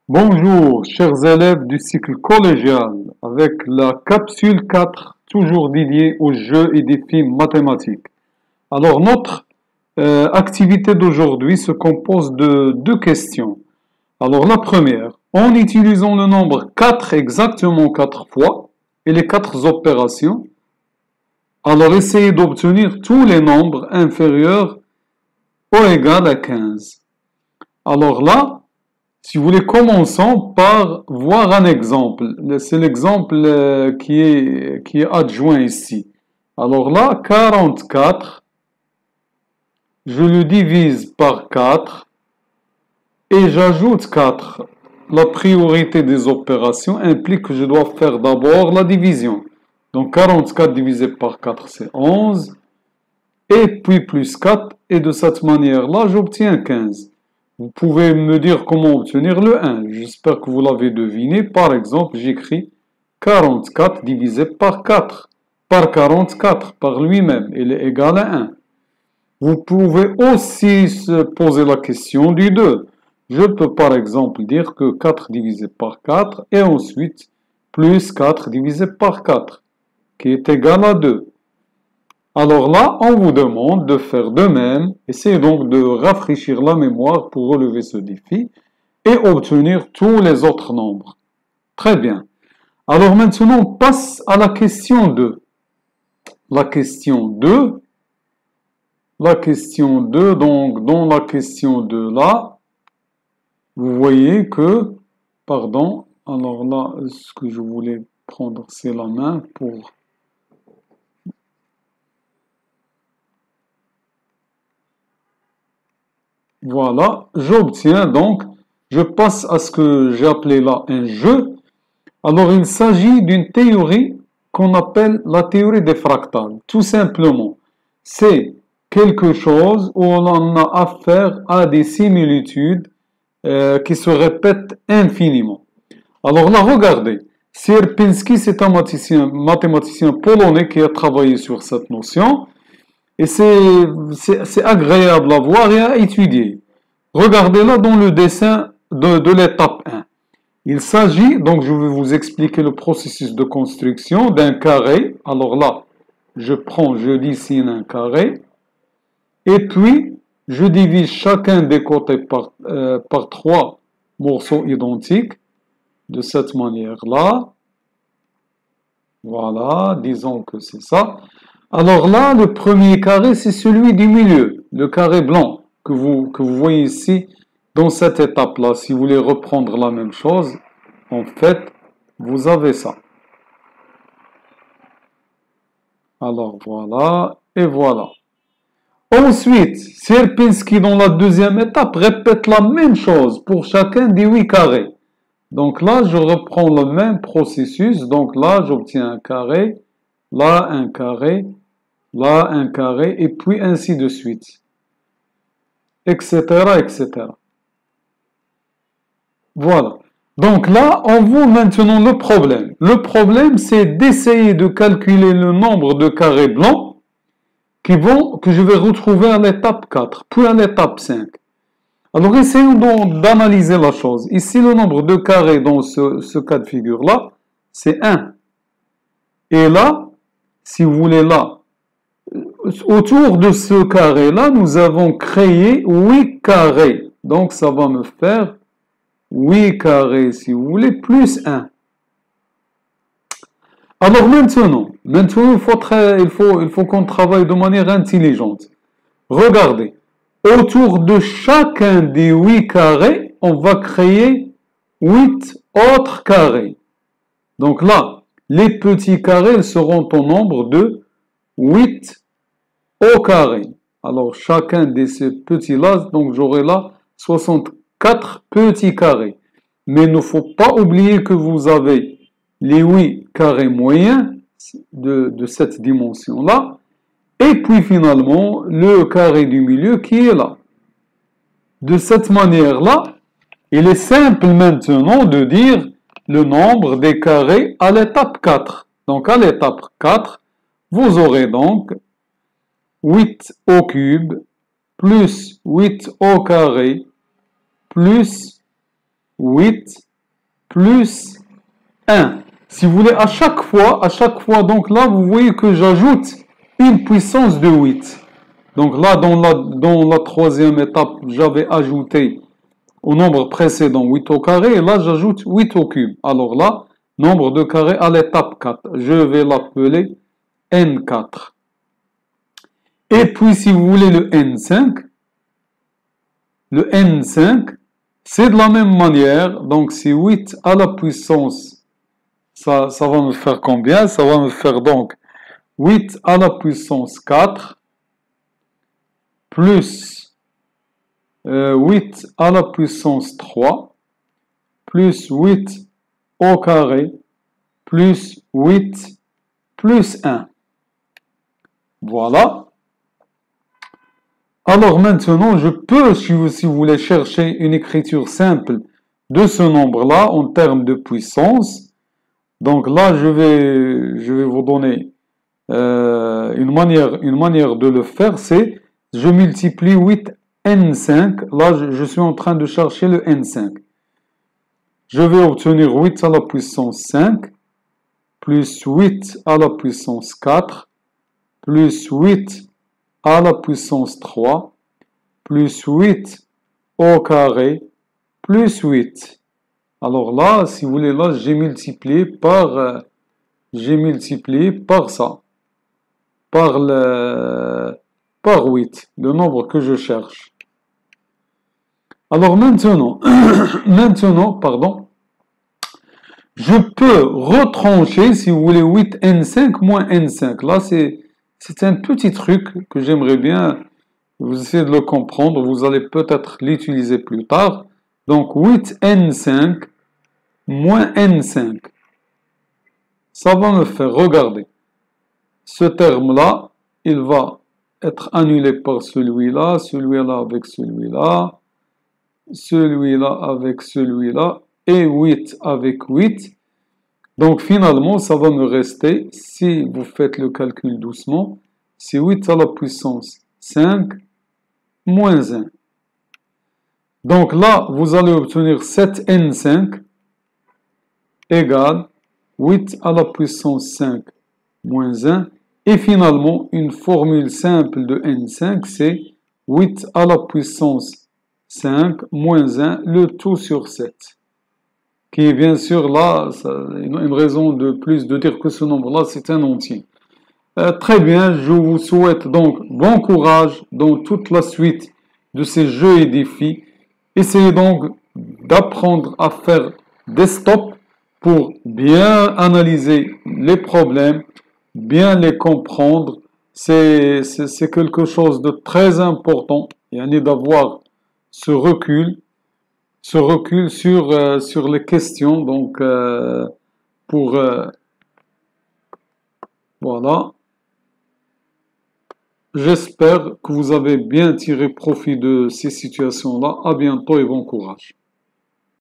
Bonjour, chers élèves du cycle collégial, avec la capsule 4, toujours dédiée aux jeux et défis mathématiques. Alors, notre activité d'aujourd'hui se compose de deux questions. Alors, la première, en utilisant le nombre 4 exactement 4 fois et les 4 opérations, alors essayez d'obtenir tous les nombres inférieurs ou égaux à 15. Alors là, si vous voulez, commençons par voir un exemple. C'est l'exemple qui est adjoint ici. Alors là, 44, je le divise par 4 et j'ajoute 4. La priorité des opérations implique que je dois faire d'abord la division. Donc 44 divisé par 4, c'est 11. Et puis plus 4. Et de cette manière-là, j'obtiens 15. Vous pouvez me dire comment obtenir le 1. J'espère que vous l'avez deviné. Par exemple, j'écris 44 divisé par 4. Par 44, par lui-même, il est égal à 1. Vous pouvez aussi se poser la question du 2. Je peux par exemple dire que 4 divisé par 4 et ensuite plus 4 divisé par 4, qui est égal à 2. Alors là, on vous demande de faire de même. Essayez donc de rafraîchir la mémoire pour relever ce défi et obtenir tous les autres nombres. Très bien. Alors maintenant, on passe à la question 2. La question 2, donc dans la question 2 là, vous voyez que, pardon, alors là, ce que je voulais prendre, c'est la main pour... Voilà, j'obtiens donc, je passe à ce que j'ai appelé là un jeu. Alors, il s'agit d'une théorie qu'on appelle la théorie des fractales. Tout simplement, c'est quelque chose où on a affaire à des similitudes qui se répètent infiniment. Alors là, regardez, Sierpinski, c'est un mathématicien polonais qui a travaillé sur cette notion. Et c'est agréable à voir et à étudier. Regardez là dans le dessin de l'étape 1. Il s'agit, donc je vais vous expliquer le processus de construction d'un carré. Alors là, je dessine un carré. Et puis, je divise chacun des côtés par 3 morceaux identiques. De cette manière-là. Voilà, disons que c'est ça. Alors là, le premier carré, c'est celui du milieu, le carré blanc que vous voyez ici dans cette étape-là. Si vous voulez reprendre la même chose, en fait, vous avez ça. Alors voilà, et voilà. Ensuite, Sierpinski, dans la deuxième étape, répète la même chose pour chacun des 8 carrés. Donc là, je reprends le même processus. Donc là, j'obtiens un carré, là un carré, là un carré, et puis ainsi de suite. Etc., etc. Voilà. Donc là, on voit maintenant le problème. Le problème, c'est d'essayer de calculer le nombre de carrés blancs que je vais retrouver à l'étape 4, puis à l'étape 5. Alors, essayons donc d'analyser la chose. Ici, le nombre de carrés dans ce cas de figure-là, c'est 1. Et là, si vous voulez là, autour de ce carré-là, nous avons créé 8 carrés. Donc, ça va me faire 8 carrés, si vous voulez, plus 1. Alors maintenant il faut qu'on travaille de manière intelligente. Regardez. Autour de chacun des 8 carrés, on va créer 8 autres carrés. Donc là, les petits carrés seront au nombre de 8 au carré. Alors chacun de ces petits-là, donc j'aurai là 64 petits carrés. Mais il ne faut pas oublier que vous avez les 8 carrés moyens de cette dimension-là. Et puis finalement, le carré du milieu qui est là. De cette manière-là, il est simple maintenant de dire le nombre des carrés à l'étape 4. Donc à l'étape 4, vous aurez donc 8 au cube plus 8 au carré plus 8 plus 1. Si vous voulez, à chaque fois, donc là, vous voyez que j'ajoute une puissance de 8. Donc là, dans la troisième étape, j'avais ajouté au nombre précédent 8 au carré, et là, j'ajoute 8 au cube. Alors là, nombre de carrés à l'étape 4. Je vais l'appeler N4. Et puis, si vous voulez le N5, c'est de la même manière. Donc, c'est 8 à la puissance. Ça va me faire combien? Ça va me faire donc 8 à la puissance 4 plus 8 à la puissance 3 plus 8 au carré plus 8 plus 1. Voilà. Alors maintenant, je peux, si vous voulez chercher une écriture simple de ce nombre-là en termes de puissance, donc là, je vais vous donner une manière de le faire, c'est je multiplie 8 N5. Là, je suis en train de chercher le N5. Je vais obtenir 8 à la puissance 5 plus 8 à la puissance 4 plus 8 à la puissance 3 plus 8 au carré plus 8. Alors là, si vous voulez, là, j'ai multiplié par ça, par 8, le nombre que je cherche. Alors maintenant, je peux retrancher, si vous voulez, 8N5 moins N5. Là, c'est un petit truc que j'aimerais bien vous essayer de le comprendre. Vous allez peut-être l'utiliser plus tard. Donc, 8N5 moins N5. Ça va me faire regarder. Ce terme-là, il va être annulé par celui-là, celui-là avec celui-là, celui-là avec celui-là, et 8 avec 8. Donc finalement, ça va me rester, si vous faites le calcul doucement, c'est 8 à la puissance 5 moins 1. Donc là, vous allez obtenir 7N5 égale 8 à la puissance 5 moins 1. Et finalement, une formule simple de N5, c'est 8 à la puissance 5 moins 1, le tout sur 7. Qui est bien sûr là, une raison de plus de dire que ce nombre-là, c'est un entier. Très bien, je vous souhaite donc bon courage dans toute la suite de ces jeux et défis. Essayez donc d'apprendre à faire des stops pour bien analyser les problèmes, bien les comprendre. C'est quelque chose de très important. Il y a d'avoir ce recul sur les questions. Donc, voilà. J'espère que vous avez bien tiré profit de ces situations-là. À bientôt et bon courage.